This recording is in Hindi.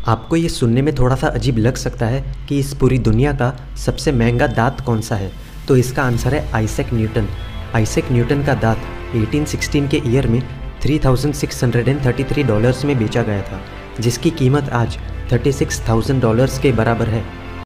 आपको ये सुनने में थोड़ा सा अजीब लग सकता है कि इस पूरी दुनिया का सबसे महंगा दाँत कौन सा है, तो इसका आंसर है आइजैक न्यूटन। आइजैक न्यूटन का दाँत 1816 के ईयर में $3,633 में बेचा गया था, जिसकी कीमत आज $36,000 के बराबर है।